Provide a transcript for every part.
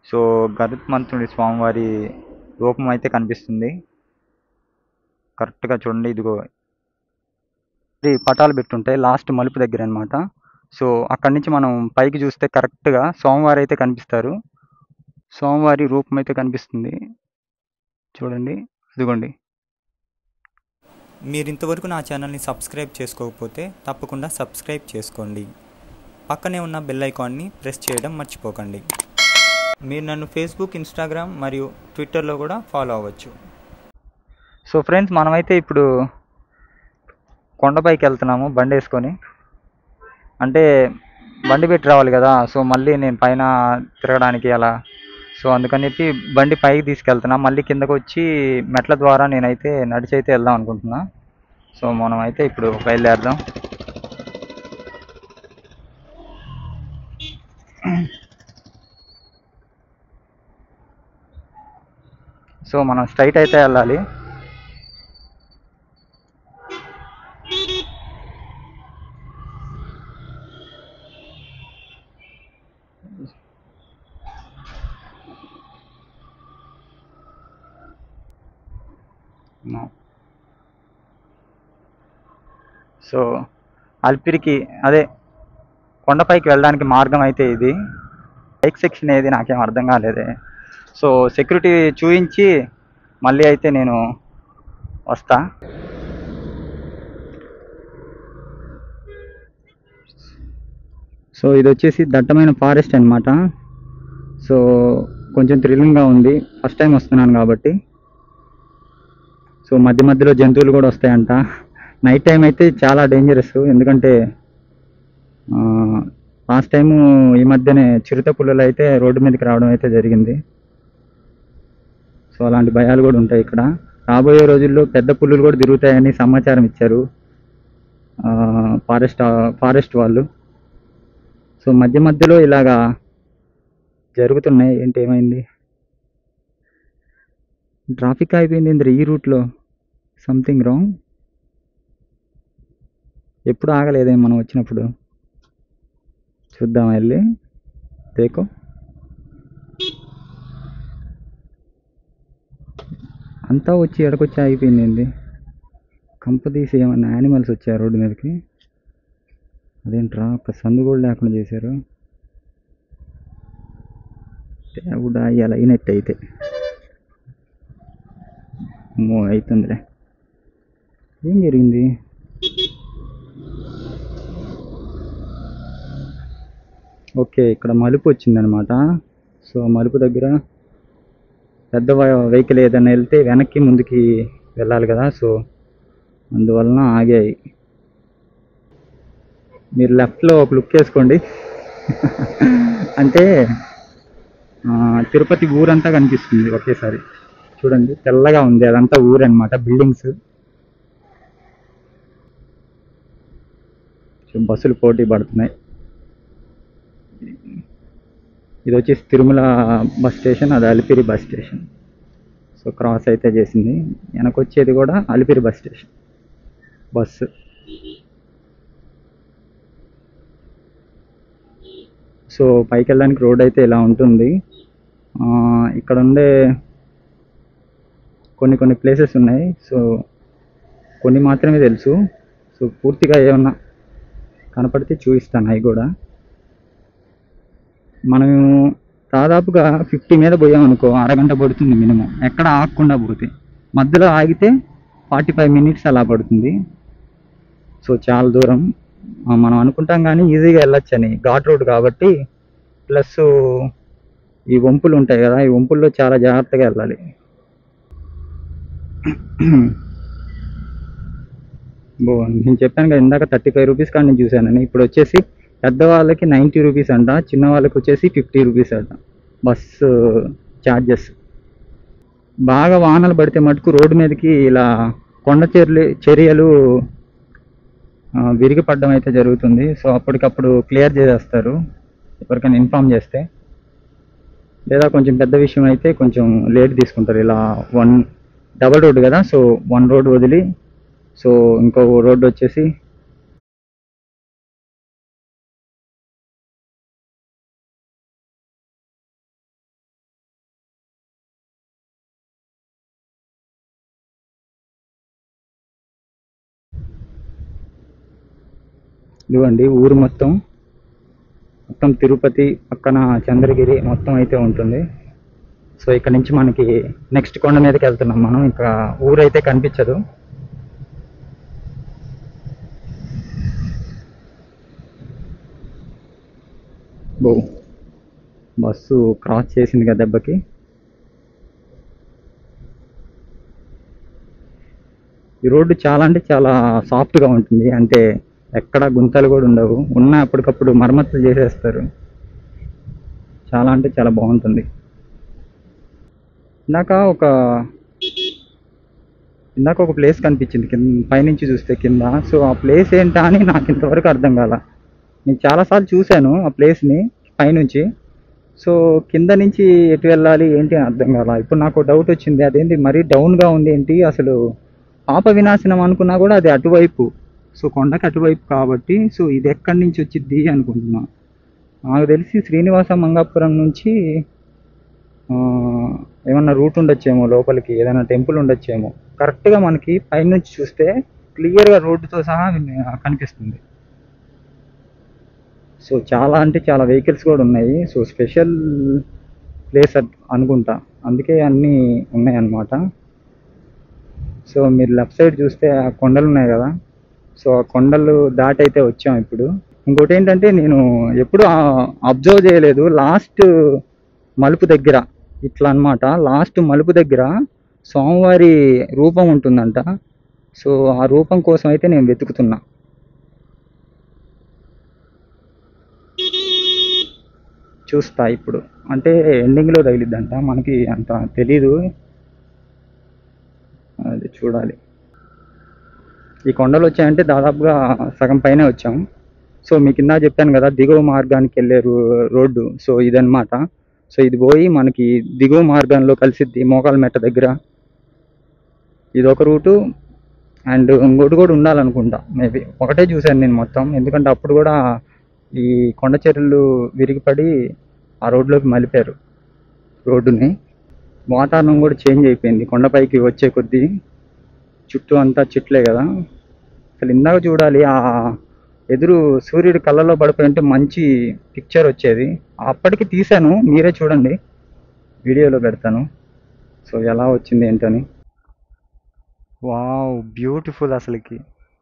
So గరుత్మంతుడి స్వామివారి రూపం అయితే కనిపిస్తుంది. కరెక్ట్గా చూడండి, ఇదిగో ఇది పటాలు పెట్టుంటాయి లాస్ట్ మలుపు దగ్గర అనమాట. సో అక్కడి నుంచి మనం పైకి చూస్తే కరెక్ట్గా స్వామివారి అయితే కనిపిస్తారు. స్వామివారి రూపం అయితే కనిపిస్తుంది చూడండి, ఇదిగోండి. మీరు ఇంతవరకు నా ఛానల్ని సబ్స్క్రైబ్ చేసుకోకపోతే తప్పకుండా సబ్స్క్రైబ్ చేసుకోండి. పక్కనే ఉన్న బెల్ ఐకాన్ని ప్రెస్ చేయడం మర్చిపోకండి. మీరు నన్ను ఫేస్బుక్, ఇన్స్టాగ్రామ్ మరియు ట్విట్టర్లో కూడా ఫాలో అవ్వచ్చు. సో ఫ్రెండ్స్, మనమైతే ఇప్పుడు కొండపైకి వెళ్తున్నాము బండి వేసుకొని. అంటే బండి పెట్టి రావాలి కదా, సో మళ్ళీ నేను పైన తిరగడానికి అలా, సో అందుకని చెప్పి బండి పైకి తీసుకెళ్తున్నా. మళ్ళీ కిందకు వచ్చి మెట్ల ద్వారా నేనైతే నడిచి అయితే వెళ్దాం అనుకుంటున్నా. సో మనం అయితే ఇప్పుడు బయలుదేరదాం. సో మనం స్ట్రైట్ అయితే వెళ్ళాలి. సో అల్పిరికి అదే కొండపైకి వెళ్ళడానికి మార్గం అయితే ఇది. బైక్ సెక్షన్ ఏది నాకేం అర్థం కాలేదే. సో సెక్యూరిటీ చూపించి మళ్ళీ అయితే నేను వస్తా. సో ఇది వచ్చేసి దట్టమైన ఫారెస్ట్ అనమాట. సో కొంచెం థ్రిల్లింగ్గా ఉంది, ఫస్ట్ టైం వస్తున్నాను కాబట్టి. సో మధ్య మధ్యలో జంతువులు కూడా వస్తాయంట. నైట్ టైం అయితే చాలా డేంజరస్, ఎందుకంటే లాస్ట్ టైము ఈ మధ్యనే చిరుత పులులు అయితే రోడ్డు మీదకి రావడం అయితే జరిగింది. సో అలాంటి భయాలు కూడా ఉంటాయి ఇక్కడ. రాబోయే రోజుల్లో పెద్ద పులులు కూడా తిరుగుతాయని సమాచారం ఇచ్చారు ఫారెస్ట్ వాళ్ళు. సో మధ్య మధ్యలో ఇలాగా జరుగుతున్నాయి. ఏంటి, ఏమైంది? ట్రాఫిక్ అయిపోయింది ఇంద్ర ఈ రూట్లో. Something wrong. ఎప్పుడు ఆగలేదే మనం వచ్చినప్పుడు. చూద్దాం వెళ్ళి. దేకో, అంతా వచ్చి ఎడకొచ్చి ఆగిపోయింది ఏంది? కంపదీసి ఏమన్నా యానిమల్స్ వచ్చారు రోడ్డు మీదకి? అదేంట్రా, ఒక సందు కూడా లేకుండా చేశారు. దేవుడా, ఇలా అయినట్టు అయితే అవుతుందిలే. ఏం జరిగింది? ఓకే, ఇక్కడ మలుపు వచ్చిందనమాట. సో మలుపు దగ్గర పెద్ద వెహికల్ ఏదైనా వెళ్తే వెనక్కి ముందుకి వెళ్ళాలి కదా, సో అందువలన ఆగాయి. మీరు లెఫ్ట్లో ఒక లుక్ వేసుకోండి. అంటే తిరుపతి ఊరంతా కనిపిస్తుంది ఒకేసారి. చూడండి, తెల్లగా ఉంది, అదంతా ఊరు అనమాట, బిల్డింగ్స్. బస్సులు పోటీ పడుతున్నాయి. ఇది వచ్చేసి తిరుమల బస్ స్టేషన్, అది Alipiri bus station. So cross అయితే చేసింది. వెనకొచ్చేది కూడా Alipiri bus station bus. So పైకి వెళ్ళడానికి రోడ్ అయితే ఇలా ఉంటుంది. ఇక్కడ ఉండే కొన్ని ప్లేసెస్ ఉన్నాయి. సో కొన్ని మాత్రమే తెలుసు. సో పూర్తిగా ఏమన్నా కనపడితే చూపిస్తాను అవి కూడా. మనం దాదాపుగా 50 మీద పోయామనుకో, అరగంట పడుతుంది మినిమం, ఎక్కడ ఆగకుండా పోతే. మధ్యలో ఆగితే 45 మినిట్స్ అలా పడుతుంది. సో చాలా దూరం. మనం అనుకుంటాం కానీ ఈజీగా వెళ్ళొచ్చని, ఘాట్ రోడ్ కాబట్టి. ప్లస్ ఈ వంపులు ఉంటాయి కదా, ఈ వంపుల్లో చాలా జాగ్రత్తగా వెళ్ళాలి. నేను చెప్పాను కదా ఇందాక 35 రూపీస్ కానీ నేను చూశానని. ఇప్పుడు వచ్చేసి పెద్దవాళ్ళకి 90 రూపీస్ అంట, చిన్న వాళ్ళకి వచ్చేసి 50 రూపీస్ అంట బస్సు ఛార్జెస్. బాగా వానలు పడితే మటుకు రోడ్డు మీదకి ఇలా కొండ చర్యలు విరిగి పడడం అయితే జరుగుతుంది. సో అప్పటికప్పుడు క్లియర్ చేసేస్తారు ఎవరికైనా ఇన్ఫామ్ చేస్తే. లేదా కొంచెం పెద్ద విషయం అయితే కొంచెం లేట్ తీసుకుంటారు. ఇలా డబల్ రోడ్డు కదా, సో 1 రోడ్ వదిలి సో ఇంకో రోడ్డు వచ్చేసి ఇదిగోండి ఊరు మొత్తం మొత్తం తిరుపతి పక్కన చంద్రగిరి మొత్తం అయితే ఉంటుంది. సో ఇక్కడ నుంచి మనకి నెక్స్ట్ కొండ మీదకి వెళ్తున్నాం మనం. ఇంకా ఊరైతే కనిపించదు. బస్సు క్రాస్ చేసింది కదా దెబ్బకి. ఈ రోడ్డు చాలా అంటే చాలా సాఫ్ట్గా ఉంటుంది. అంటే ఎక్కడ గుంతలు కూడా ఉండవు. ఉన్న అప్పటికప్పుడు మరమ్మతులు చేసేస్తారు. చాలా అంటే చాలా బాగుంటుంది. ఇందాక ఒక ప్లేస్ కనిపించింది కింద పైనుంచి చూస్తే కింద. సో ఆ ప్లేస్ ఏంటా అని నాకు ఇంతవరకు అర్థం కాల. నేను చాలాసార్లు చూశాను ఆ ప్లేస్ని పైనుంచి. సో కింద నుంచి ఎటు వెళ్ళాలి ఏంటి అని అర్థం కాల. ఇప్పుడు నాకు డౌట్ వచ్చింది, అదేంటి మరీ డౌన్గా ఉంది ఏంటి అసలు. పాప వినాశనం అనుకున్నా కూడా అది అటువైపు. సో కొండకి అటువైపు కాబట్టి సో ఇది ఎక్కడి నుంచి వచ్చిద్ది అనుకుంటున్నా. నాకు తెలిసి శ్రీనివాస మంగాపురం నుంచి ఏమన్నా రూట్ ఉండొచ్చేమో లోపలికి, ఏదైనా టెంపుల్ ఉండొచ్చేమో. కరెక్ట్గా మనకి పైనుంచి చూస్తే క్లియర్గా రోడ్డుతో సహా కనిపిస్తుంది. సో చాలా అంటే చాలా వెహికల్స్ కూడా ఉన్నాయి. సో స్పెషల్ ప్లేస్ అనుకుంటా, అందుకే అన్నీ ఉన్నాయి అన్నమాట. సో మీరు లెఫ్ట్ సైడ్ చూస్తే ఆ కొండలు ఉన్నాయి కదా. సో ఆ కొండలు దాటి అయితే వచ్చాం ఇప్పుడు. ఇంకోటి ఏంటంటే నేను ఎప్పుడు అబ్జర్వ్ చేయలేదు, లాస్ట్ మలుపు దగ్గర ఇట్లా అన్నమాట. లాస్ట్ మలుపు దగ్గర స్వామివారి రూపం ఉంటుందంట. సో ఆ రూపం కోసం అయితే నేను వెతుకుతున్నా. చూస్తా ఇప్పుడు, అంటే ఎండింగ్లో తగిలిద్దంట, మనకి అంత తెలీదు. అది చూడాలి. ఈ కొండలు వచ్చాయంటే దాదాపుగా సగం పైనే వచ్చాం. సో మీకు కింద చెప్పాను కదా దిగువ మార్గానికి వెళ్ళే రోడ్డు. సో ఇదన్నమాట. సో ఇది పోయి మనకి దిగువ మార్గంలో కలిసిద్ది మోకాల మెట్ట దగ్గర. ఇది ఒక రూటు, అండ్ ఇంకోటి కూడా ఉండాలనుకుంటా. మేబీ ఒకటే చూశాను నేను మొత్తం, ఎందుకంటే అప్పుడు కూడా ఈ కొండ చర్యలు విరిగిపడి ఆ రోడ్లోకి మలిపారు రోడ్డుని. వాతావరణం కూడా చేంజ్ అయిపోయింది కొండపైకి వచ్చే కొద్దీ. చుట్టూ అంతా చెట్లే కదా. అసలు ఇందాక చూడాలి, ఆ ఎదురు సూర్యుడి కళ్ళలో పడిపోయి ఉంటే మంచి పిక్చర్ వచ్చేది. అప్పటికి తీశాను, మీరే చూడండి, వీడియోలో పెడతాను. సో ఎలా వచ్చింది ఏంటని. వావ్, బ్యూటిఫుల్ అసలుకి.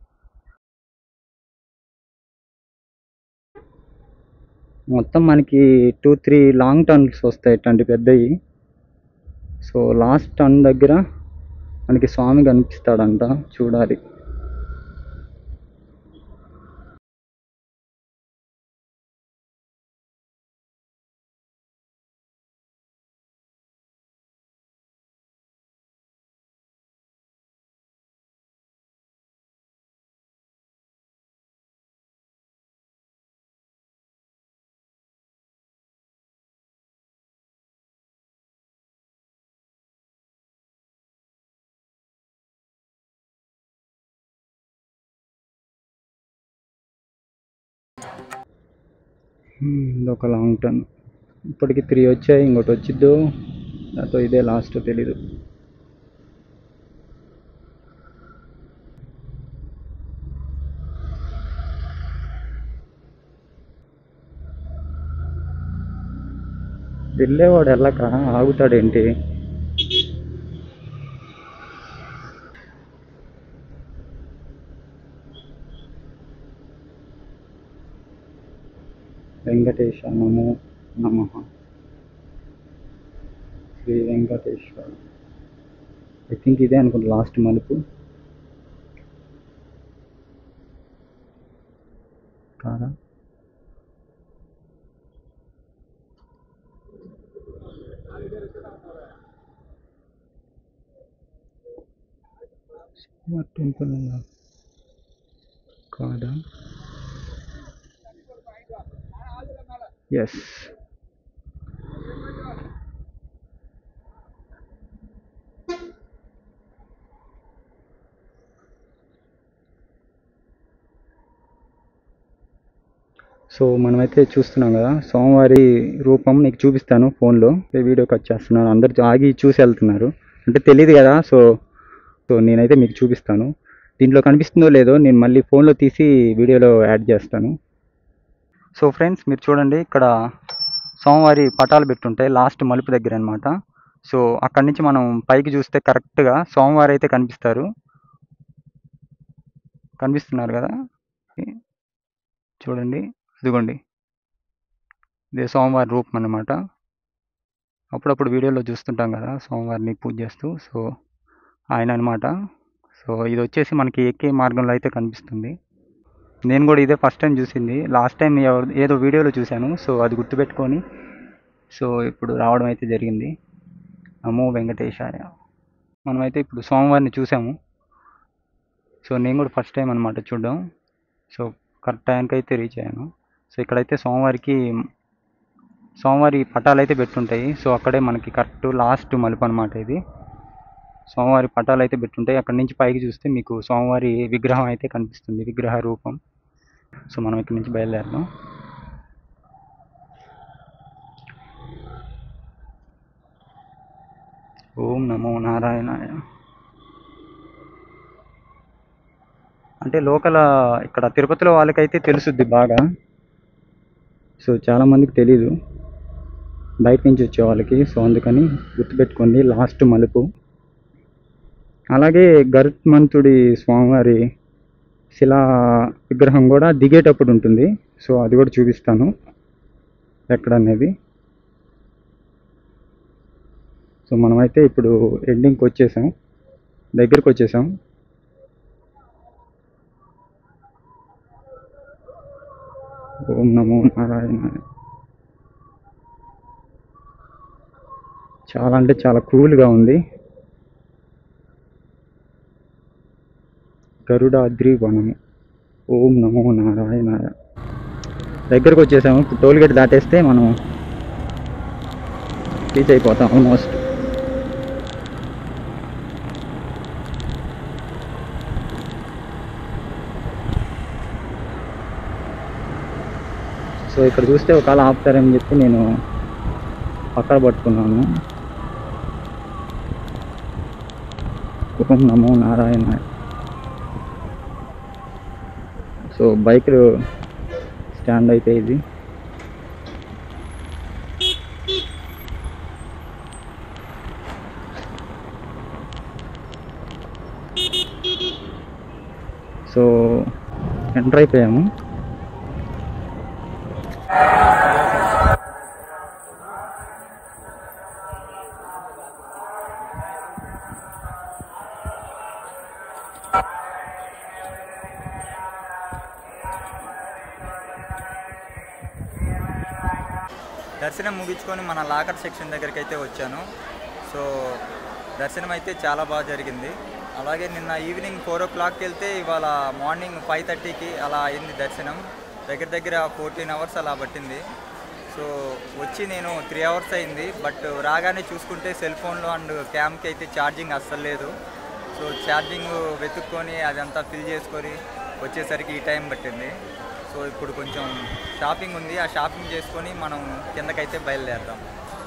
మొత్తం మనకి 2-3 లాంగ్ టర్న్స్ వస్తాయి ఇట్లాంటి పెద్దవి. సో లాస్ట్ టర్న్ దగ్గర మనకి స్వామి కనిపిస్తాడంట, చూడాలి. ఇదొక లాంగ్ టర్న్. ఇప్పటికి 3 వచ్చాయి, ఇంకోటి వచ్చిద్దో దాంతో ఇదే లాస్ట్ తెలీదు. వెళ్ళేవాడు వెళ్ళక ఆగుతాడేంటి? వెంకటేశ నమో నమః. శ్రీ వెంకటేశ్వర. ఐ థింక్ ఇదే అనుకుంటా లాస్ట్ మలుపు కాదా? టెంపుల్ కాదా? ఎస్. సో మనమైతే చూస్తున్నాం కదా స్వామివారి రూపం. నీకు చూపిస్తాను ఫోన్లో, వీడియో కట్ చేస్తున్నాను. అందరు ఆగి చూసి వెళ్తున్నారు, అంటే తెలియదు కదా. సో నేనైతే మీకు చూపిస్తాను. దీంట్లో కనిపిస్తుందో లేదో నేను మళ్ళీ ఫోన్లో తీసి వీడియోలో యాడ్ చేస్తాను. సో ఫ్రెండ్స్, మీరు చూడండి, ఇక్కడ స్వామివారి పటాలు పెట్టుంటాయి లాస్ట్ మలుపు దగ్గర అనమాట. సో అక్కడి నుంచి మనం పైకి చూస్తే కరెక్ట్గా స్వామివారు అయితే కనిపిస్తున్నారు కదా, చూడండి, ఇదిగోండి, ఇదే స్వామివారి రూపం అన్నమాట. అప్పుడప్పుడు వీడియోలో చూస్తుంటాం కదా స్వామివారిని పూజ చేస్తూ, సో ఆయన అనమాట. సో ఇది వచ్చేసి మనకి ఎక్కే మార్గంలో అయితే కనిపిస్తుంది. నేను కూడా ఇదే ఫస్ట్ టైం చూసింది, లాస్ట్ టైం ఏదో వీడియోలో చూశాను. సో అది గుర్తుపెట్టుకొని సో ఇప్పుడు రావడం అయితే జరిగింది. నమో వెంకటేశాయ. మనమైతే ఇప్పుడు స్వామివారిని చూసాము. సో నేను కూడా ఫస్ట్ టైం అనమాట చూడడం. సో కరెక్ట్ టైంకి అయితే రీచ్ అయ్యాను. సో ఇక్కడైతే స్వామివారి పటాలు అయితే పెట్టుంటాయి. సో అక్కడే మనకి కరెక్ట్ లాస్ట్ మలుపు అనమాట ఇది. స్వామివారి పటాలు అయితే పెట్టుంటాయి. అక్కడి నుంచి పైకి చూస్తే మీకు స్వామివారి విగ్రహం అయితే కనిపిస్తుంది, విగ్రహ రూపం. సో మనం ఇక్కడి నుంచి బయలుదేరదాం. ఓం నమో నారాయణాయ. అంటే లోకల్ ఇక్కడ తిరుపతిలో వాళ్ళకైతే తెలుసుద్ది బాగా. సో చాలామందికి తెలీదు బయట నుంచి వచ్చే వాళ్ళకి. సో అందుకని గుర్తుపెట్టుకోండి, లాస్ట్ మలుపు. అలాగే గరుత్మంతుడి స్వామివారి శిలా విగ్రహం కూడా దిగేటప్పుడు ఉంటుంది. సో అది కూడా చూపిస్తాను ఎక్కడనేది. సో మనమైతే ఇప్పుడు ఎండింగ్కి వచ్చేసాం, దగ్గరికి వచ్చేసాం. ఓం నమో నారాయణ. చాలా అంటే చాలా కూల్గా ఉంది. గరుడాద్రి వనము. ఓం నమో నారాయణాయ. దగ్గరకు వచ్చేసాము. ఇప్పుడు టోల్ గేట్ దాటేస్తే మనం రీచ్ అయిపోతాం ఆల్మోస్ట్. సో ఇక్కడ చూస్తే ఒకవేళ ఆపుతారని చెప్పి నేను పక్కన పట్టుకున్నాను. ఓం నమో నారాయణ. సో బైక్ స్టాండ్ అయితే ఇది. సో ఎంటర్ అయిపోయాము. దర్శనం ముగించుకొని మన లాకర్ సెక్షన్ దగ్గరికి అయితే వచ్చాను. సో దర్శనం అయితే చాలా బాగా జరిగింది. అలాగే నిన్న ఈవినింగ్ 4 o'clockకి వెళ్తే ఇవాళ మార్నింగ్ 5:30కి అలా అయింది దర్శనం. దగ్గర 14 hours అలా పట్టింది. సో వచ్చి నేను 3 hours అయింది. బట్ రాగానే చూసుకుంటే సెల్ ఫోన్లో అండ్ క్యామ్కి అయితే ఛార్జింగ్ అస్సలు లేదు. సో ఛార్జింగ్ వెతుక్కొని అదంతా ఫిల్ చేసుకొని వచ్చేసరికి ఈ టైం పట్టింది. సో ఇప్పుడు కొంచెం షాపింగ్ ఉంది, ఆ షాపింగ్ చేసుకొని మనం కిందకైతే బయలుదేరుతాం.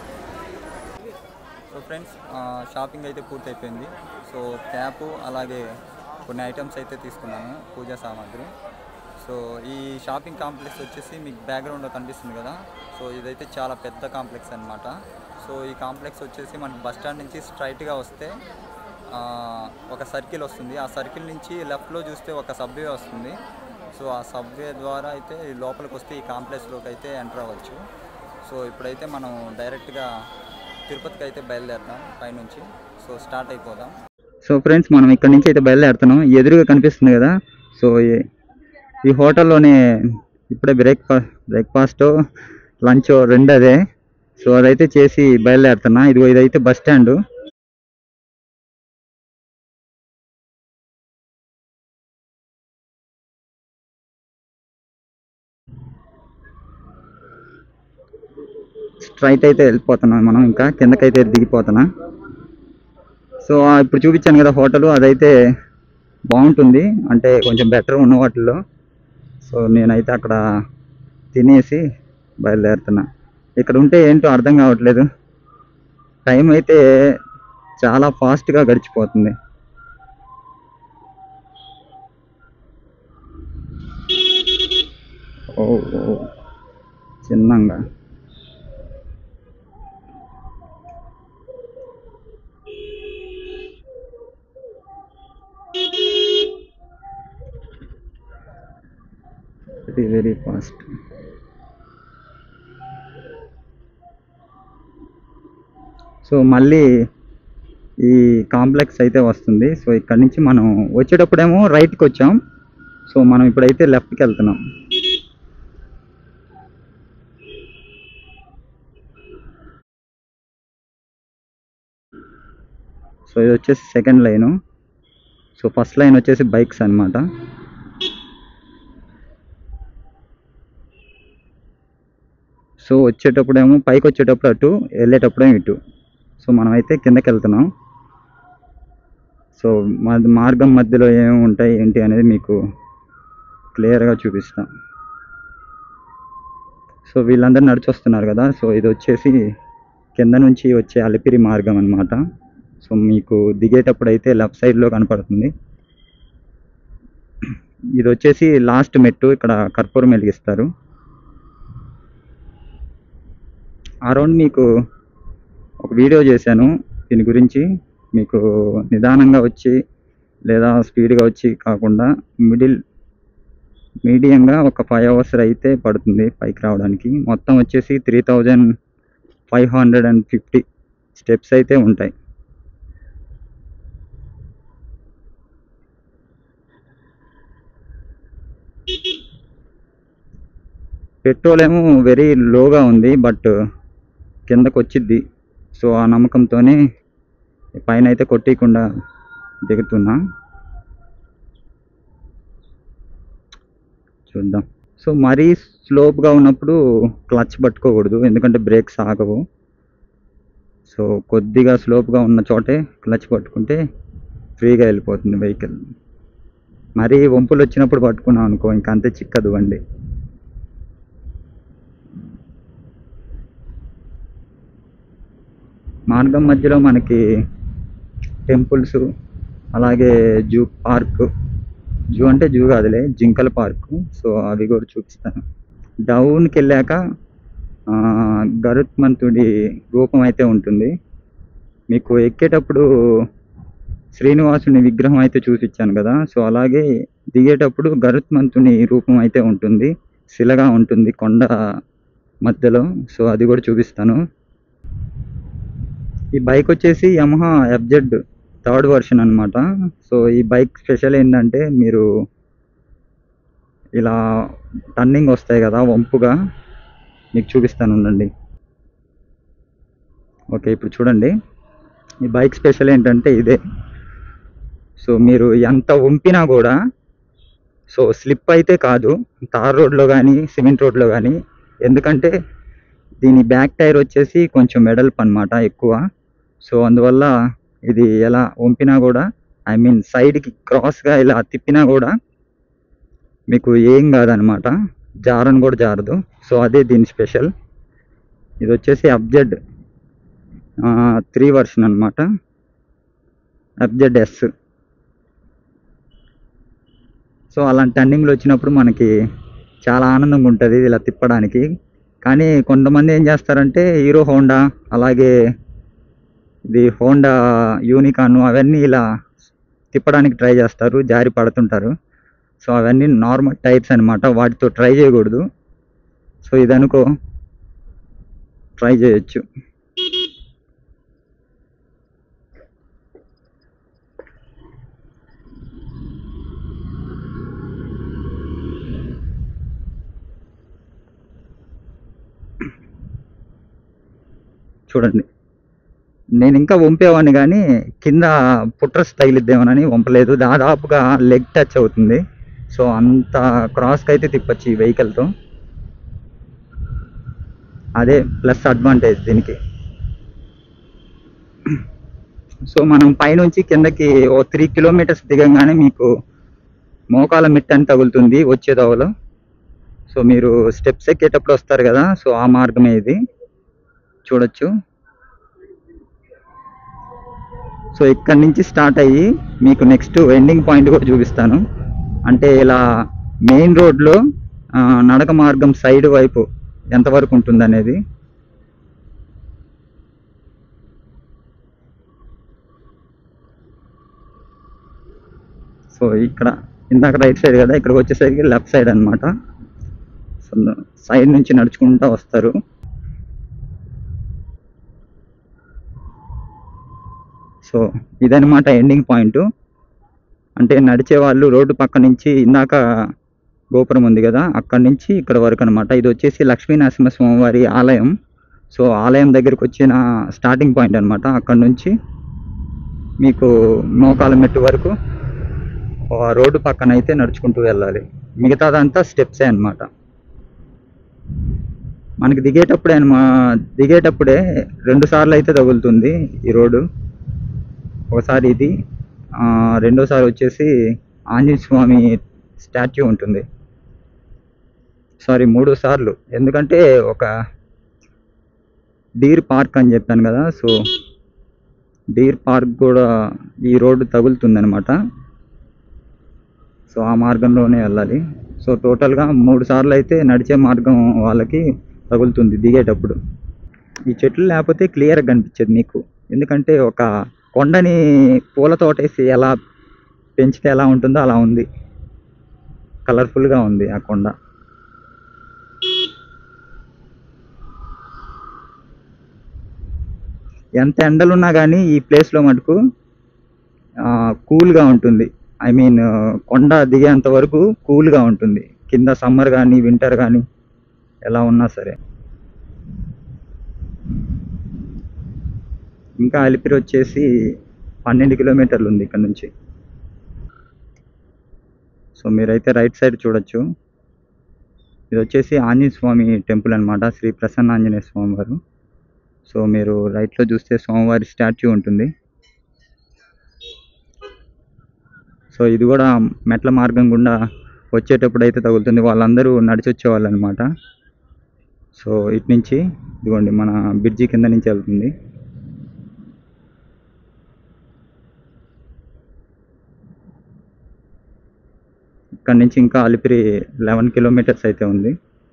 సో ఫ్రెండ్స్, షాపింగ్ అయితే పూర్తయిపోయింది. సో క్యాప్ అలాగే కొన్ని ఐటమ్స్ అయితే తీసుకున్నాను, పూజా సామాగ్రి. సో ఈ షాపింగ్ కాంప్లెక్స్ వచ్చేసి మీకు బ్యాక్గ్రౌండ్లో కనిపిస్తుంది కదా. సో ఇదైతే చాలా పెద్ద కాంప్లెక్స్ అన్నమాట. సో ఈ కాంప్లెక్స్ వచ్చేసి మనకి బస్ స్టాండ్ నుంచి స్ట్రైట్గా వస్తే ఒక సర్కిల్ వస్తుంది. ఆ సర్కిల్ నుంచి లెఫ్ట్లో చూస్తే ఒక సబ్వే వస్తుంది. సో ఆ సబ్వే ద్వారా అయితే లోపలికి వస్తే ఈ కాంప్లెక్స్లోకి అయితే ఎంటర్ అవ్వచ్చు. సో ఇప్పుడైతే మనం డైరెక్ట్గా తిరుపతికి అయితే బయలుదేరుతాం పైనుంచి. సో స్టార్ట్ అయిపోదాం. సో ఫ్రెండ్స్, మనం ఇక్కడ నుంచి అయితే బయలుదేరుతున్నాం. ఎదురుగా కనిపిస్తుంది కదా. సో ఈ హోటల్లోనే ఇప్పుడే బ్రేక్ఫాస్ట్ లంచ్ రెండు అదే. సో అదైతే చేసి బయలుదేరుతున్నా. ఇదైతే బస్ స్టాండ్. స్ట్రైట్ అయితే వెళ్ళిపోతున్నాం మనం, ఇంకా కిందకైతే దిగిపోతున్నా. సో ఇప్పుడు చూపించాను కదా హోటల్, అదైతే బాగుంటుంది, అంటే కొంచెం బెటర్ ఉన్న వాటిల్లో. సో నేనైతే అక్కడ తినేసి బయలుదేరుతున్నా. ఇక్కడ ఉంటే ఏంటో అర్థం కావట్లేదు, టైం అయితే చాలా ఫాస్ట్గా గడిచిపోతుంది. ఓ చిన్నంగా వెరీ ఫాస్ట్. సో మళ్ళీ ఈ కాంప్లెక్స్ అయితే వస్తుంది. సో ఇక్కడ నుంచి మనం వచ్చేటప్పుడేమో రైట్కి వచ్చాం. సో మనం ఇప్పుడైతే లెఫ్ట్కి వెళ్తున్నాం. సో ఇది వచ్చేసి second line. So first line వచ్చేసి బైక్స్ అన్నమాట. సో వచ్చేటప్పుడేమో పైకి వచ్చేటప్పుడు అటు, వెళ్ళేటప్పుడేమో ఇటు. సో మనమైతే కిందకి వెళ్తున్నాం. సో మార్గం మధ్యలో ఏమేమి ఉంటాయి ఏంటి అనేది మీకు క్లియర్గా చూపిస్తాం. సో వీళ్ళందరూ నడిచి వస్తున్నారు కదా. సో ఇది వచ్చేసి కింద నుంచి వచ్చే అలిపిరి మార్గం అన్నమాట. సో మీకు దిగేటప్పుడు అయితే లెఫ్ట్ సైడ్లో కనపడుతుంది. ఇది వచ్చేసి లాస్ట్ మెట్టు. ఇక్కడ కర్పూరం వెలిగిస్తారు. అరౌండ్ మీకు ఒక వీడియో చేశాను దీని గురించి. మీకు నిదానంగా వచ్చి లేదా స్పీడ్గా వచ్చి కాకుండా మీడియంగా ఒక 5 hours అయితే పడుతుంది పైకి రావడానికి. మొత్తం వచ్చేసి 3550 స్టెప్స్ అయితే ఉంటాయి. పెట్రోల్ ఏమో వెరీ లోగా ఉంది, బట్ కిందకు వచ్చిద్ది. సో ఆ నమ్మకంతోనే పైన అయితే కొట్టేయకుండా దిగుతున్నా. చూద్దాం. సో మరీ స్లోప్గా ఉన్నప్పుడు క్లచ్ పట్టుకోకూడదు, ఎందుకంటే బ్రేక్స్ ఆగవు. సో కొద్దిగా స్లోప్గా ఉన్న చోటే క్లచ్ పట్టుకుంటే ఫ్రీగా వెళ్ళిపోతుంది వెహికల్. మరీ వంపులు వచ్చినప్పుడు పట్టుకున్నాం అనుకో ఇంకా అంతే, చిక్కదు బండి. మార్గం మధ్యలో మనకి టెంపుల్స్, అలాగే జూ పార్క్, జూ అంటే జూ కాదులే, జింకల పార్కు. సో అవి కూడా చూపిస్తాను. డౌన్కి వెళ్ళాక గరుత్మంతుడి రూపం అయితే ఉంటుంది. మీకు ఎక్కేటప్పుడు శ్రీనివాసుని విగ్రహం అయితే చూపించాను కదా. సో అలాగే దిగేటప్పుడు గరుత్మంతుని రూపం అయితే ఉంటుంది, శిలగా ఉంటుంది కొండ మధ్యలో. సో అది కూడా చూపిస్తాను. ఈ బైక్ వచ్చేసి యమహా FZ 3rd version అన్నమాట. సో ఈ బైక్ స్పెషల్ ఏంటంటే మీరు ఇలా టర్నింగ్ వస్తాయి కదా వంపుగా, మీకు చూపిస్తాను ఉండండి. ఓకే, ఇప్పుడు చూడండి. ఈ బైక్ స్పెషల్ ఏంటంటే ఇదే. సో మీరు ఎంత వంపినా కూడా సో స్లిప్ అయితే కాదు తార్ రోడ్లో కానీ సిమెంట్ రోడ్లో కానీ, ఎందుకంటే దీని బ్యాక్ టైర్ వచ్చేసి కొంచెం వెడల్పు అన్నమాట ఎక్కువ. సో అందువల్ల ఇది ఎలా వంపినా కూడా, ఐ మీన్ సైడ్కి క్రాస్గా ఇలా తిప్పినా కూడా మీకు ఏం కాదనమాట, జారని కూడా జారదు. సో అదే దీని స్పెషల్. ఇది వచ్చేసి FZ 3 version అన్నమాట, FZS. సో అలాంటి టర్నింగ్లు వచ్చినప్పుడు మనకి చాలా ఆనందంగా ఉంటుంది ఇలా తిప్పడానికి. కానీ కొంతమంది ఏం చేస్తారంటే హీరో హోండా, అలాగే ఇది హోండా యూనికాన్, అవన్నీ ఇలా తిప్పడానికి ట్రై చేస్తారు, జారి పడుతుంటారు. సో అవన్నీ నార్మల్ టైప్స్ అనమాట, వాటితో ట్రై చేయకూడదు. సో ఇదనుకో ట్రై చేయొచ్చు. చూడండి, నేను ఇంకా వంపేవాడిని కానీ కింద పుట్రస్ తగిలిద్దేమోనని వంపలేదు. దాదాపుగా లెగ్ టచ్ అవుతుంది. సో అంత క్రాస్కి అయితే తిప్పచ్చు ఈ వెహికల్తో. అదే ప్లస్ అడ్వాంటేజ్ దీనికి. సో మనం పైనుంచి కిందకి ఓ 3 kilometers దిగంగానే మీకు మోకాల మిట్ట అని తగులుతుంది వచ్చే దోవలో. సో మీరు స్టెప్స్ ఎక్కేటప్పుడు వస్తారు కదా, సో ఆ మార్గమే ఇది, చూడొచ్చు. సో ఇక్కడి నుంచి స్టార్ట్ అయ్యి మీకు నెక్స్ట్ ఎండింగ్ పాయింట్ కూడా చూపిస్తాను. అంటే ఇలా మెయిన్ రోడ్లో నడక మార్గం సైడ్ వైపు ఎంతవరకు ఉంటుంది అనేది. సో ఇక్కడ ఇందాక రైట్ సైడ్ కదా, ఇక్కడికి వచ్చేసరికి లెఫ్ట్ సైడ్ అనమాట. సో సైడ్ నుంచి నడుచుకుంటూ వస్తారు. సో ఇదనమాట ఎండింగ్ పాయింట్. అంటే నడిచే వాళ్ళు రోడ్డు పక్క నుంచి ఇందాక గోపురం ఉంది కదా, అక్కడి నుంచి ఇక్కడ వరకు అనమాట. ఇది వచ్చేసి లక్ష్మీ నరసింహస్వామి వారి ఆలయం. సో ఆలయం దగ్గరికి వచ్చిన స్టార్టింగ్ పాయింట్ అనమాట. అక్కడ నుంచి మీకు మోకాల మెట్టు వరకు రోడ్డు పక్కన అయితే నడుచుకుంటూ వెళ్ళాలి. మిగతాదంతా స్టెప్సే అనమాట. మనకి దిగేటప్పుడే 2 సార్లు అయితే తగులుతుంది ఈ రోడ్డు. ఒకసారి ఇది, రెండోసారి వచ్చేసి ఆంజనేయ స్వామి స్టాచ్యూ ఉంటుంది. సారీ 3 సార్లు, ఎందుకంటే ఒక డీర్ పార్క్ అని చెప్పాను కదా. సో డీర్ పార్క్ కూడా ఈ రోడ్డు తగులుతుంది అనమాట. సో ఆ మార్గంలోనే వెళ్ళాలి. సో టోటల్గా 3 సార్లు అయితే నడిచే మార్గం వాళ్ళకి తగులుతుంది దిగేటప్పుడు. ఈ చెట్లు లేకపోతే క్లియర్గా కనిపించేది మీకు, ఎందుకంటే ఒక కొండని పూల తోటేసి ఎలా పెంచితే ఎలా ఉంటుందో అలా ఉంది. కలర్ఫుల్గా ఉంది ఆ కొండ. ఎంత ఎండలున్నా కానీ ఈ ప్లేస్లో మటుకు కూల్గా ఉంటుంది. ఐ మీన్ కొండ దిగేంత వరకు కూల్గా ఉంటుంది. కింద సమ్మర్ కానీ వింటర్ కానీ ఎలా ఉన్నా సరే. ఇంకా అలిపిరి వచ్చేసి 12 కిలోమీటర్లు ఉంది ఇక్కడ నుంచి. సో మీరైతే రైట్ సైడ్ చూడొచ్చు. ఇది వచ్చేసి ఆంజనేయ స్వామి టెంపుల్ అనమాట, శ్రీ ప్రసన్న ఆంజనేయ స్వామి వారు. సో మీరు రైట్లో చూస్తే స్వామివారి స్టాచ్యూ ఉంటుంది. సో ఇది కూడా మెట్ల మార్గం గుండా వచ్చేటప్పుడు అయితే తగులుతుంది. వాళ్ళందరూ నడిచి వచ్చేవాళ్ళు అనమాట. సో ఇటు నుంచి ఇదిగోండి మన బ్రిడ్జి కింద నుంచి వెళ్తుంది. ఇక్కడ నుంచి ఇంకా అలిపిరి 11 కిలోమీటర్స్ అయితే ఉంది.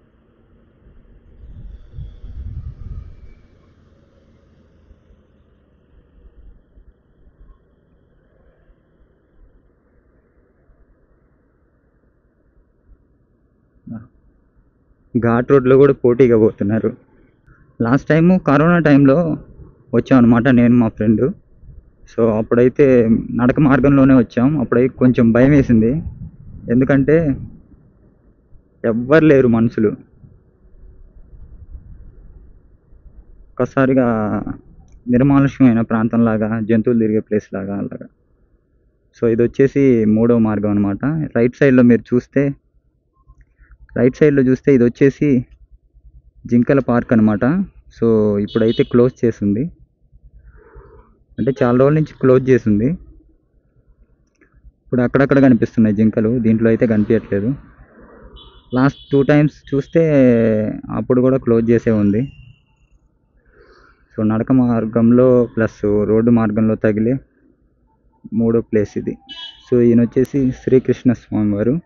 ఘాట్ రోడ్లో కూడా పోటీగా పోతున్నారు. లాస్ట్ టైము కరోనా టైంలో వచ్చాం అనమాట నేను మా ఫ్రెండు. సో అప్పుడైతే నడక మార్గంలోనే వచ్చాం. అప్పుడైతే కొంచెం భయం వేసింది, ఎందుకంటే ఎవ్వరు లేరు మనుషులు. ఒక్కసారిగా నిర్మానుష్యమైన ప్రాంతంలాగా, జంతువులు తిరిగే ప్లేస్ లాగా అలాగా. సో ఇది వచ్చేసి 3వ మార్గం అనమాట. రైట్ సైడ్లో చూస్తే ఇది వచ్చేసి జింకల పార్క్ అనమాట. సో ఇప్పుడైతే క్లోజ్ చేసింది, అంటే చాలా రోజుల నుంచి క్లోజ్ చేసింది. ఇప్పుడు అక్కడక్కడ కనిపిస్తున్నాయి జింకలు, దీంట్లో అయితే కనిపించట్లేదు. లాస్ట్ 2 టైమ్స్ చూస్తే అప్పుడు కూడా క్లోజ్ చేసే ఉంది. సో నడక మార్గంలో ప్లస్ రోడ్డు మార్గంలో తగిలే 3వ ప్లేస్ ఇది. సో ఈయన వచ్చేసి శ్రీకృష్ణ స్వామి వారు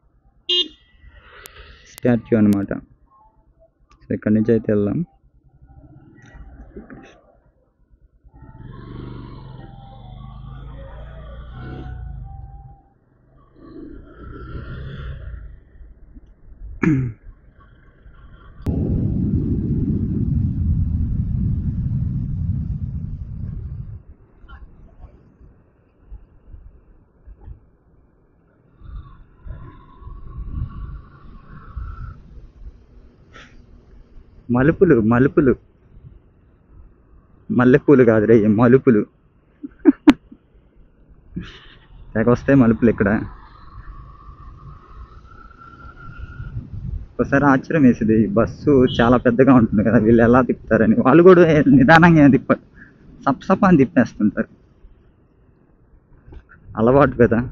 స్టాచ్యూ అనమాట. సో ఇక్కడి నుంచి అయితే వెళ్దాం. మలుపులు మల్లెపూలు కాదు రే, మలుపులు. తెగ వస్తాయి మలుపులు ఇక్కడ. ఒకసారి ఆశ్చర్యం వేసేది, బస్సు చాలా పెద్దగా ఉంటుంది కదా, వీళ్ళు ఎలా తిప్పుతారని. వాళ్ళు కూడా నిదానంగా తిప్పారు, సప్సప్ అని తిప్పేస్తుంటారు, అలవాటు కదా.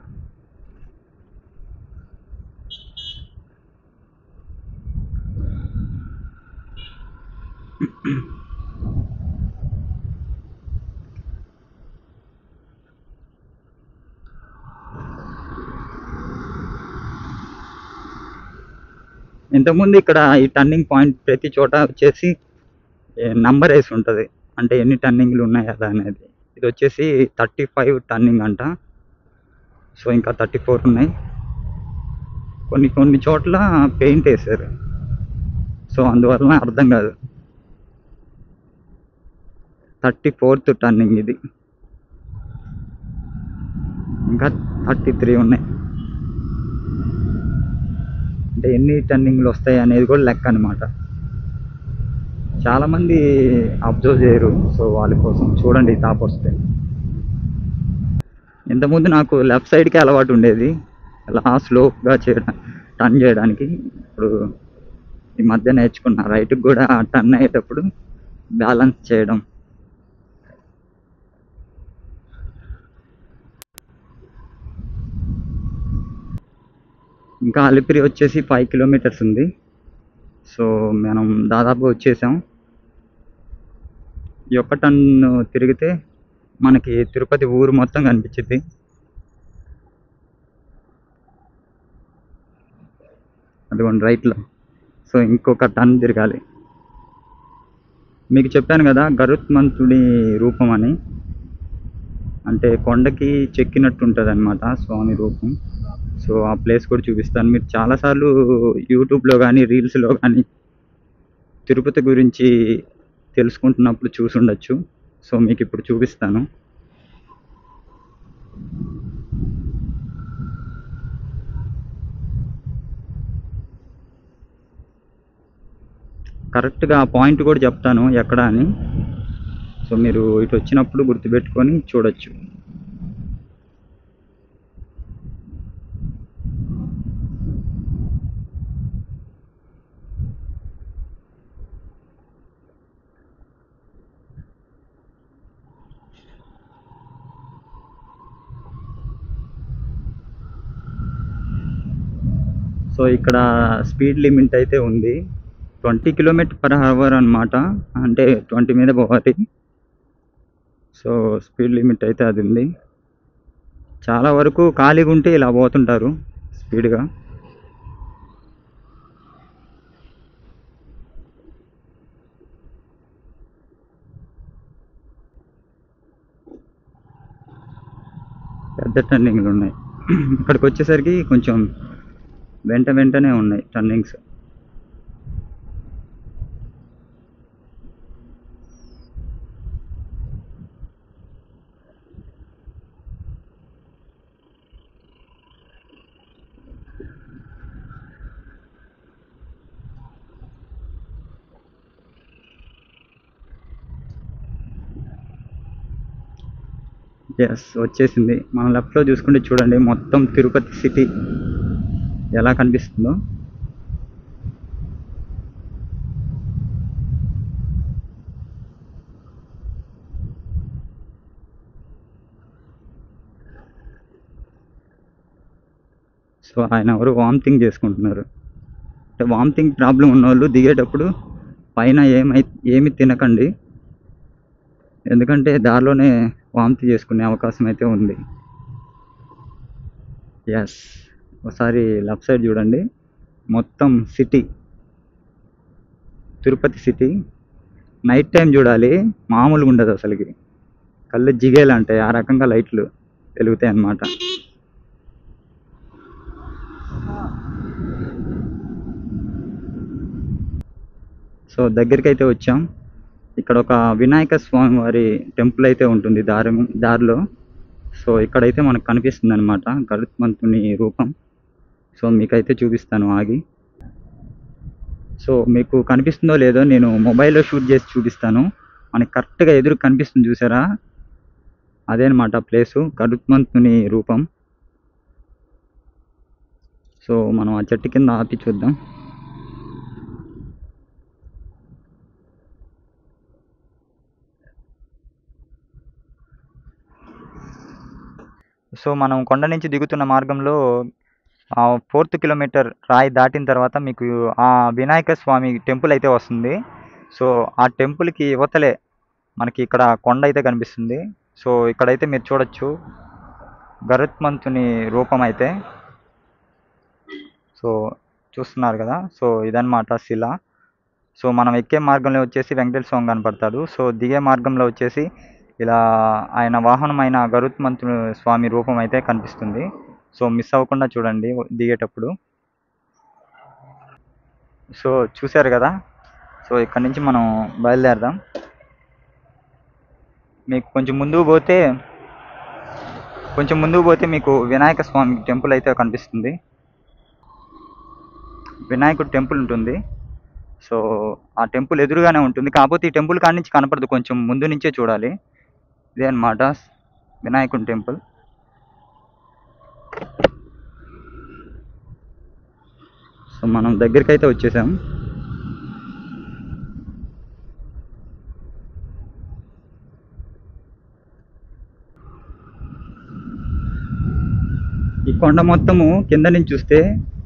ఇంతకుముందు ఇక్కడ ఈ టర్నింగ్ పాయింట్ ప్రతి చోట వచ్చేసి నంబర్ వేసి ఉంటుంది, అంటే ఎన్ని టర్నింగ్లు ఉన్నాయి కదా అనేది. ఇది వచ్చేసి 35 టర్నింగ్ అంట. సో ఇంకా 34 ఉన్నాయి. కొన్ని చోట్ల పెయింట్ వేసారు, సో అందువల్ల అర్థం కాదు. 34th టర్నింగ్ ఇది. ఇంకా 33 ఉన్నాయి. అంటే ఎన్ని టర్నింగ్లు వస్తాయి అనేది కూడా లెక్క అనమాట. చాలామంది అబ్జర్వ్ చేయరు, సో వాళ్ళ కోసం చూడండి టాప్ వస్తే. ఇంతకుముందు నాకు లెఫ్ట్ సైడ్కి అలవాటు ఉండేది అలా స్లోగా టర్న్ చేయడానికి. ఇప్పుడు ఈ మధ్య నేర్చుకున్నా రైట్కి కూడా టర్న్ అయ్యేటప్పుడు బ్యాలెన్స్ చేయడం. ఇంకా అలిపిరి వచ్చేసి 5 కిలోమీటర్స్ ఉంది. సో మనం దాదాపు వచ్చేసాం. ఈ ఒక్క టర్న్ తిరిగితే మనకి తిరుపతి ఊరు మొత్తం కనిపించింది. అదిగోండి రైట్లో. సో ఇంకొక టర్న్ తిరగాలి. మీకు చెప్పాను కదా గరుత్మంతుడి రూపం అని, అంటే కొండకి చెక్కినట్టు ఉంటుంది అనమాట స్వామి రూపం. సో ఆ ప్లేస్ కూడా చూపిస్తాను. మీరు చాలాసార్లు యూట్యూబ్లో కానీ రీల్స్లో కానీ తిరుపతి గురించి తెలుసుకుంటున్నప్పుడు చూసి ఉండొచ్చు. సో మీకు ఇప్పుడు చూపిస్తాను. కరెక్ట్గా ఆ పాయింట్ కూడా చెప్తాను ఎక్కడ అని. సో మీరు ఇటు వచ్చినప్పుడు గుర్తుపెట్టుకొని చూడొచ్చు. సో ఇక్కడ స్పీడ్ లిమిట్ అయితే ఉంది 20 km/h అనమాట, అంటే 20 మీద పోవాలి. సో స్పీడ్ లిమిట్ అయితే అది ఉంది. చాలా వరకు ఖాళీగా ఉంటే ఇలా పోతుంటారు స్పీడ్గా. పెద్ద టర్నింగ్లు ఉన్నాయి. ఇక్కడికి వచ్చేసరికి కొంచెం వెంటనే ఉన్నాయి టర్నింగ్స్. ఎస్ వచ్చేసింది. మనం లెఫ్ట్లో చూసుకుంటే చూడండి మొత్తం తిరుపతి సిటీ ఎలా కనిపిస్తుందో. సో ఆయన ఎవరు వామిటింగ్ చేసుకుంటున్నారు. అంటే వామిటింగ్ ప్రాబ్లం ఉన్నవాళ్ళు దిగేటప్పుడు పైన ఏమి తినకండి, ఎందుకంటే దారిలోనే వాంతి చేసుకునే అవకాశం అయితే ఉంది. ఎస్ ఒకసారి లెఫ్ట్ సైడ్ చూడండి మొత్తం city, Tirupati city. Night time చూడాలి, మామూలుగా ఉండదు అసలుకి. కళ్ళు జిగేలు అంటాయి, ఆ రకంగా లైట్లు వెలుగుతాయి అన్నమాట. సో దగ్గరికి అయితే వచ్చాం. ఇక్కడ ఒక వినాయక స్వామి వారి టెంపుల్ అయితే ఉంటుంది దారిలో. సో ఇక్కడైతే మనకు కనిపిస్తుంది అనమాట గరుత్మంతుని రూపం. సో మీకైతే చూపిస్తాను ఆగి. సో మీకు కనిపిస్తుందో లేదో నేను మొబైల్లో షూట్ చేసి చూపిస్తాను. మనకి కరెక్ట్గా ఎదురు కనిపిస్తుంది చూసారా, అదేనమాట ప్లేసు, గరుత్మంతుని రూపం. సో మనం ఆ చెట్టు కింద ఆపి చూద్దాం. సో మనం కొండ నుంచి దిగుతున్న మార్గంలో 4th కిలోమీటర్ రాయి దాటిన తర్వాత మీకు ఆ వినాయక స్వామి టెంపుల్ అయితే వస్తుంది. సో ఆ టెంపుల్కి యువతలే మనకి ఇక్కడ కొండ అయితే కనిపిస్తుంది. సో ఇక్కడైతే మీరు చూడొచ్చు గరుత్మంతుని రూపం అయితే. సో చూస్తున్నారు కదా, సో ఇదన్నమాట శిల. సో మనం ఎక్కే మార్గంలో వచ్చేసి వెంకటేశ్వర స్వామి కనపడతాడు. సో దిగే మార్గంలో వచ్చేసి ఇలా ఆయన వాహనమైన గరుత్మంతుని స్వామి రూపం అయితే కనిపిస్తుంది. సో మిస్ అవ్వకుండా చూడండి దిగేటప్పుడు. సో చూశారు కదా, సో ఇక్కడ నుంచి మనం బయలుదేరదాం. మీకు కొంచెం ముందుకు పోతే మీకు వినాయక స్వామి టెంపుల్ అయితే కనిపిస్తుంది. వినాయకుడు టెంపుల్ ఉంటుంది. సో ఆ టెంపుల్ ఎదురుగానే ఉంటుంది, కాకపోతే ఈ టెంపుల్ కాడి నుంచి కనపడదు, కొంచెం ముందు నుంచే చూడాలి. ఇదే అన్నమాట వినాయకుడి టెంపుల్. సో మనం దగ్గరికి అయితే వచ్చేసాం. ఈ కొండ మొత్తము కింద నుంచి చూస్తే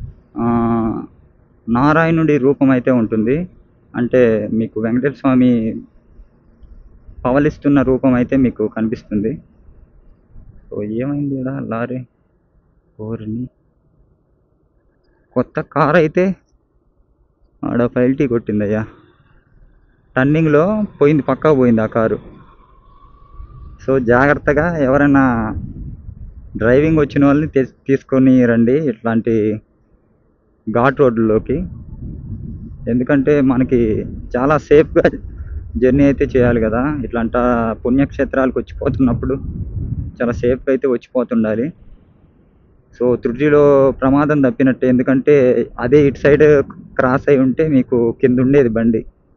నారాయణుడి రూపం అయితే ఉంటుంది. అంటే మీకు వెంకటేశ్వర స్వామి పవలిస్తున్న రూపం అయితే మీకు కనిపిస్తుంది. సో ఏమైంది ఇక్కడ లారీ ఓరిని, కొత్త కార్ అయితే ఆడ పల్టీ కొట్టిందయ్యా. టర్నింగ్లో పోయింది, పక్కా పోయింది ఆ కారు. సో జాగ్రత్తగా ఎవరైనా డ్రైవింగ్ వచ్చిన వాళ్ళని తీసుకొని రండి ఇట్లాంటి ఘాట్ రోడ్లలోకి. ఎందుకంటే మనకి చాలా సేఫ్గా జర్నీ అయితే చేయాలి కదా. ఇట్లాంటి పుణ్యక్షేత్రాలకు వచ్చిపోతున్నప్పుడు చాలా సేఫ్గా అయితే వచ్చిపోతుండాలి. సో త్రుటిలో ప్రమాదం తప్పినట్టే, ఎందుకంటే అదే ఇటు సైడ్ క్రాస్ అయి ఉంటే మీకు కింద ఉండేది బండి.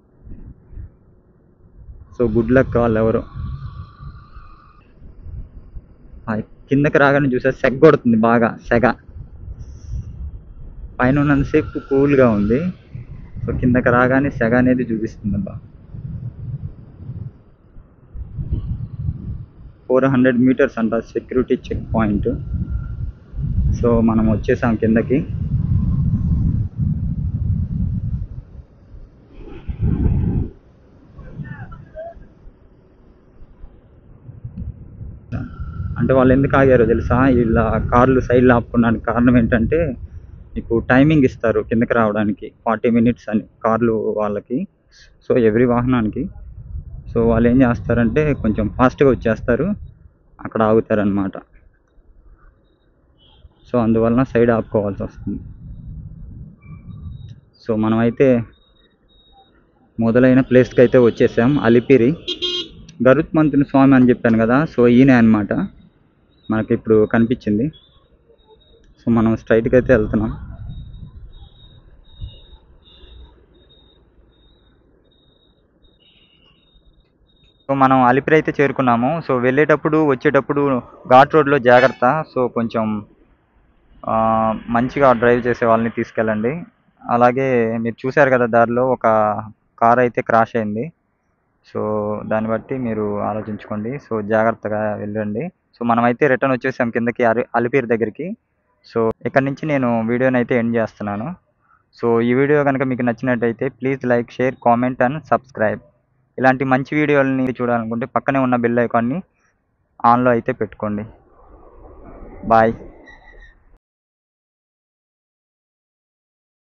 సో గుడ్ లక్ వాళ్ళు ఎవరు. కిందకి రాగానే చూసా సెగ కొడుతుంది, బాగా సెగ. పైన ఉన్నంతసేపు కూల్గా ఉంది, సో కిందకి రాగానే సెగ అనేది చూపిస్తుంది అబ్బా. 400 మీటర్స్ అంట సెక్యూరిటీ చెక్ పాయింట్. సో మనం వచ్చేసాం కిందకి. అంటే వాళ్ళు ఎందుకు ఆగారో తెలుసా, ఇలా కార్లు సైడ్లో ఆపుకోవడానికి కారణం ఏంటంటే మీకు టైమింగ్ ఇస్తారు కిందకి రావడానికి, 40 మినిట్స్ అని కార్లు వాళ్ళకి. సో ఎవ్రీ వాహనానికి. సో వాళ్ళు ఏం చేస్తారంటే కొంచెం ఫాస్ట్గా వచ్చేస్తారు, అక్కడ ఆగుతారనమాట. సో అందువలన సైడ్ ఆపుకోవాల్సి వస్తుంది. సో మనమైతే మొదలైన ప్లేస్కి అయితే వచ్చేసాం, అలిపిరి. గరుత్మంతుని స్వామి అని చెప్పాను కదా, సో ఈయనే అనమాట మనకి ఇప్పుడు కనిపించింది. సో మనం స్ట్రైట్కి అయితే వెళ్తున్నాం. సో మనం అలిపిరి అయితే చేరుకున్నాము. సో వెళ్ళేటప్పుడు వచ్చేటప్పుడు ఘాట్ రోడ్లో జాగ్రత్త. సో కొంచెం మంచిగా డ్రైవ్ చేసే వాళ్ళని తీసుకెళ్ళండి. అలాగే మీరు చూశారు కదా దారిలో ఒక కార్ అయితే క్రాష్ అయింది. సో దాన్ని బట్టి మీరు ఆలోచించుకోండి. సో జాగ్రత్తగా వెళ్ళండి. సో మనమైతే రిటర్న్ వచ్చేసాం కిందకి అలిపిరి దగ్గరికి. సో ఇక్కడ నుంచి నేను వీడియోని అయితే ఎండ్ చేస్తున్నాను. సో ఈ వీడియో కనుక మీకు నచ్చినట్టయితే please like, share, comment and subscribe. ఇలాంటి మంచి వీడియోలని చూడాలనుకుంటే పక్కనే ఉన్న బెల్ ఐకాన్ని ఆన్లో అయితే పెట్టుకోండి. బాయ్.